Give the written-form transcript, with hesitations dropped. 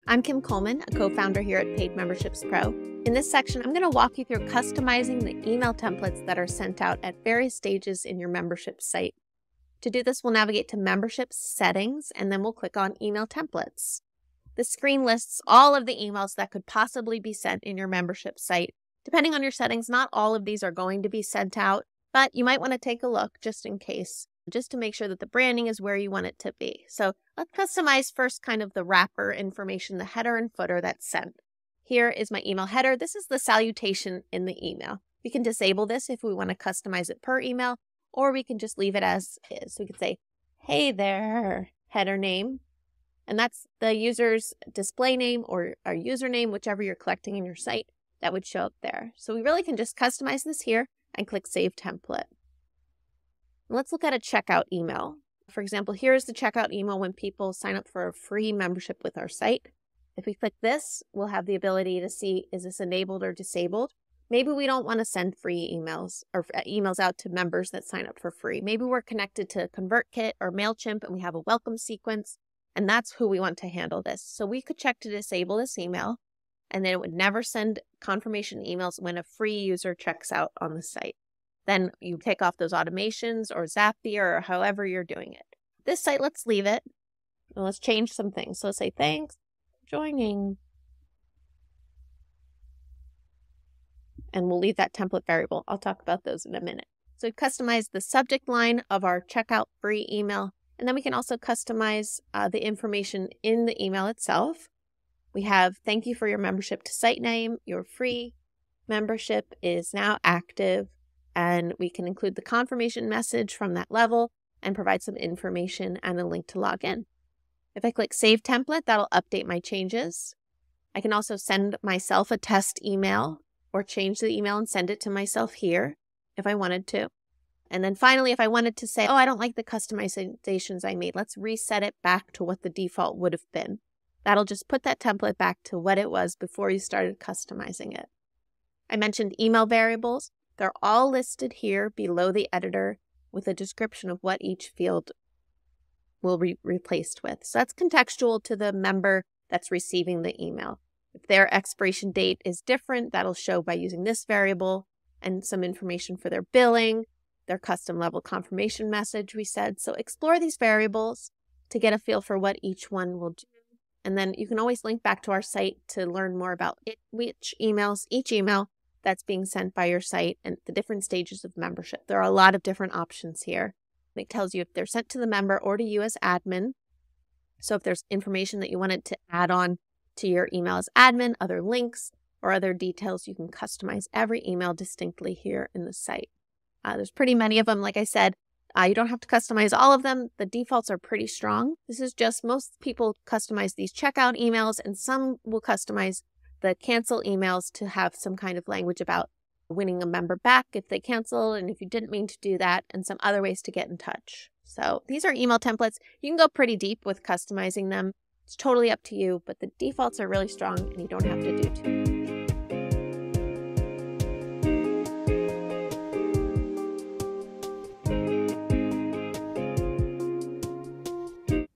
I'm Kim Coleman, a co-founder here at Paid Memberships Pro. In this section, I'm going to walk you through customizing the email templates that are sent out at various stages in your membership site. To do this, we'll navigate to Membership Settings, and then we'll click on Email Templates. The screen lists all of the emails that could possibly be sent in your membership site. Depending on your settings, not all of these are going to be sent out, but you might want to take a look just in case, just to make sure that the branding is where you want it to be. So let's customize first kind of the wrapper information, the header and footer that's sent. Here is my email header. This is the salutation in the email. We can disable this if we want to customize it per email, or we can just leave it as is. So we could say, "Hey there," header name, and that's the user's display name or our username, whichever you're collecting in your site, that would show up there. So we really can just customize this here and click Save Template. Let's look at a checkout email. For example, here's the checkout email when people sign up for a free membership with our site. If we click this, we'll have the ability to see, is this enabled or disabled? Maybe we don't want to send free emails or emails out to members that sign up for free. Maybe we're connected to ConvertKit or MailChimp and we have a welcome sequence, and that's who we want to handle this. So we could check to disable this email, and then it would never send confirmation emails when a free user checks out on the site. Then you take off those automations or Zapier or however you're doing it. This site, let's leave it. And let's change some things. So let's say, "Thanks for joining." And we'll leave that template variable. I'll talk about those in a minute. So we've customized the subject line of our checkout free email. And then we can also customize the information in the email itself. We have, "Thank you for your membership to site name. Your free membership is now active." And we can include the confirmation message from that level and provide some information and a link to log in. If I click Save Template, that'll update my changes. I can also send myself a test email or change the email and send it to myself here if I wanted to. And then finally, if I wanted to say, "Oh, I don't like the customizations I made, let's reset it back to what the default would have been." That'll just put that template back to what it was before you started customizing it. I mentioned email variables. They're all listed here below the editor with a description of what each field will be replaced with. So that's contextual to the member that's receiving the email. If their expiration date is different, that'll show by using this variable, and some information for their billing, their custom level confirmation message we said. So explore these variables to get a feel for what each one will do. And then you can always link back to our site to learn more about each email that's being sent by your site and the different stages of membership. There are a lot of different options here. It tells you if they're sent to the member or to you as admin. So if there's information that you wanted to add on to your email as admin, other links or other details, you can customize every email distinctly here in the site. There's pretty many of them. Like I said, you don't have to customize all of them. The defaults are pretty strong. This is just, most people customize these checkout emails, and some will customize the cancel emails to have some kind of language about winning a member back if they cancel and if you didn't mean to do that, and some other ways to get in touch. So these are email templates. You can go pretty deep with customizing them. It's totally up to you, but the defaults are really strong and you don't have to do too much.